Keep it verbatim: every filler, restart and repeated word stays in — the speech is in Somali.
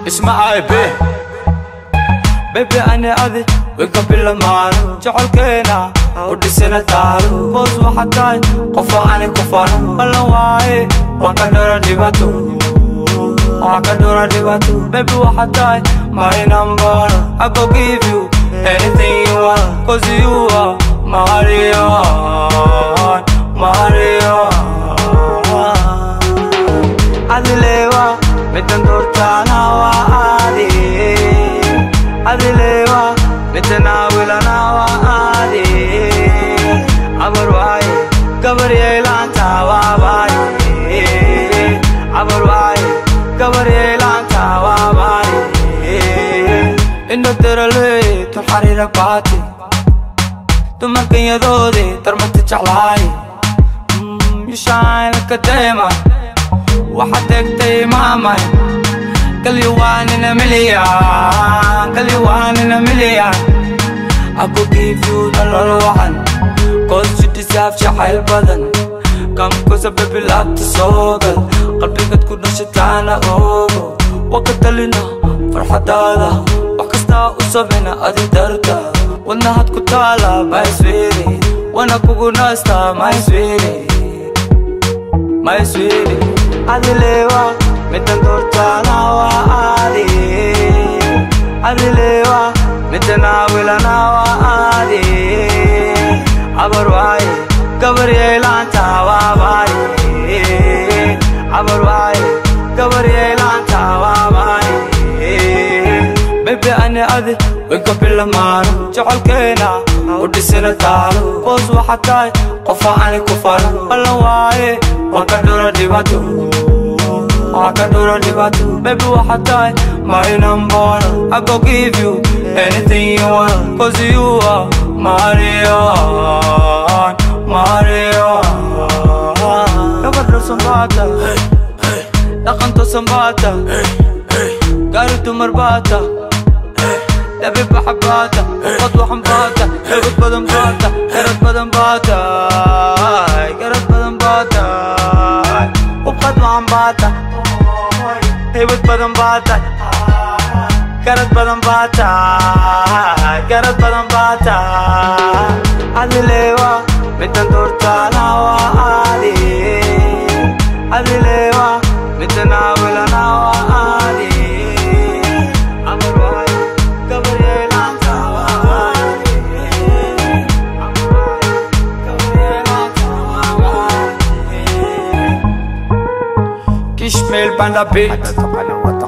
اسمعي بي بيبي أنا أذي وقبل المال جعلكينا ودسنا تارو بوز وحداي قفا عني كفانو بلواي وكدورا ديباتو وكدورا ديباتو بيبي وحداي my number I go give you anything you want cause you are Mario Mario Adilewa mitandortana wa adi Adilewa mitanawilana wa adi Abarwai kabariyelanta wa bai Abarwai kabariyelanta wa bai Inno terale tulharira baati tumarkan yadoodi tarmati jeclaay You shine like a diamond waxaad tegtay maamay Girl you one in a million Girl you one in a million I could give you the lol waxan cause you deserve jacayl badan Come closer baby laabta soo gal qalbigaad ku dhashataana ogo waa ka talina farxadaada wax kastaa u sabina adi darta wadnahaad ku taala my sweetie wana kugu naasta my sweetie my sweetie Adilewa mitandortana wa adi Adilewa mitanawilana wa adi Abarwai kabariyelanta wa bai Abarwai kabariyelanta wa bai Baby أنا أذي وقبل المال جعلكينا ودسنا تارو بوز وحداي قفا عني كفانو بلواي وكدورا ديباتو وكدورا ديباتو Baby وحداي my number I go give you anything you want cause you are Mario Mario Kabarro sambata Lakanto sambata Garutu marbata لبي بحباتا وقد وحنباتا هبت بدن باتا كرت بدن باتا كرت بدن باتا وقد وحنباتا هبت بدن باتا كرت بدن باتا كرت بدن باتا Adilewa mitandortana wa adi Adilewa mitanawilana wa adi Ishmael Panda Beat.